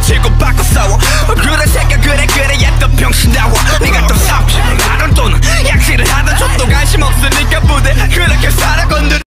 치고받고 싸워. 그래 새끼 그래 얘또 병신다워. 네가 또 삽질을 하던 또는 약질을 하던 좀도 관심 없으니까 부대 그렇게 살아 건드.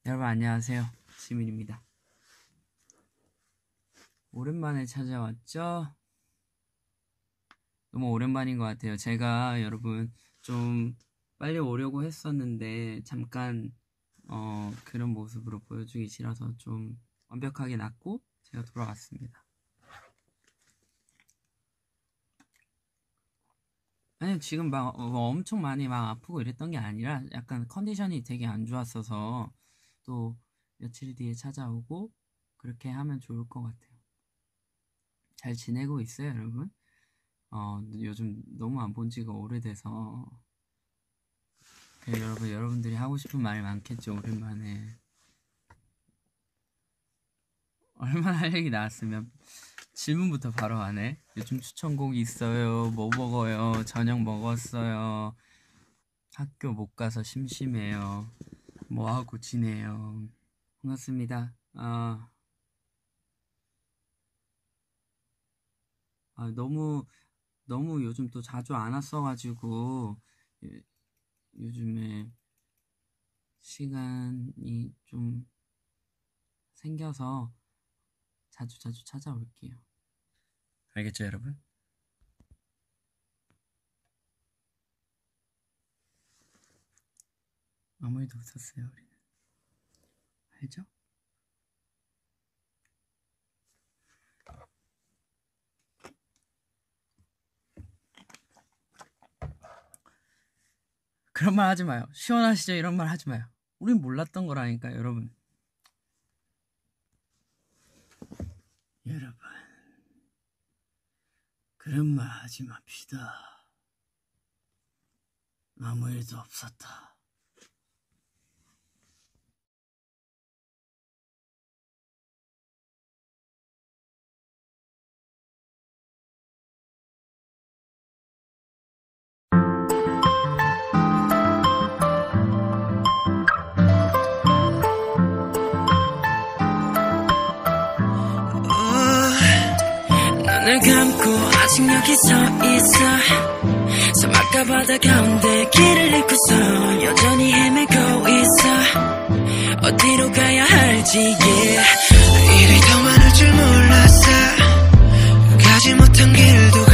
여러분 안녕하세요. 지민입니다. 오랜만에 찾아왔죠? 너무 오랜만인 것 같아요. 제가 여러분 좀 빨리 오려고 했었는데 잠깐 그런 모습으로 보여주기 싫어서 좀 완벽하게 낫고 제가 돌아왔습니다. 아니 지금 막 엄청 많이 막 아프고 이랬던 게 아니라 약간 컨디션이 되게 안 좋았어서 또 며칠 뒤에 찾아오고 그렇게 하면 좋을 것 같아요. 잘 지내고 있어요, 여러분? 요즘 너무 안 본 지가 오래돼서 여러분들이 하고 싶은 말이 많겠죠, 오랜만에. 얼마나 할 얘기 나왔으면 질문부터 바로 하네. 요즘 추천곡 있어요? 뭐 먹어요? 저녁 먹었어요? 학교 못 가서 심심해요. 뭐 하고 지내요? 반갑습니다. 너무 요즘 또 자주 안 왔어가지고 요즘에 시간이 좀 생겨서 자주 찾아올게요. 알겠죠, 여러분? 아무 일도 없었어요, 우리는. 알죠? 그런 말 하지 마요. 시원하시죠? 이런 말 하지 마요. 우린 몰랐던 거라니까요, 여러분. 여러분, 그런 말 하지 맙시다. 아무 일도 없었다. 눈을 감고 아직 여기 서 있어. 사막과 바다 가운데 길을 잃고서 여전히 헤매고 있어. 어디로 가야 할지 일이 더 많을 줄 몰랐어. 가지 못한 길도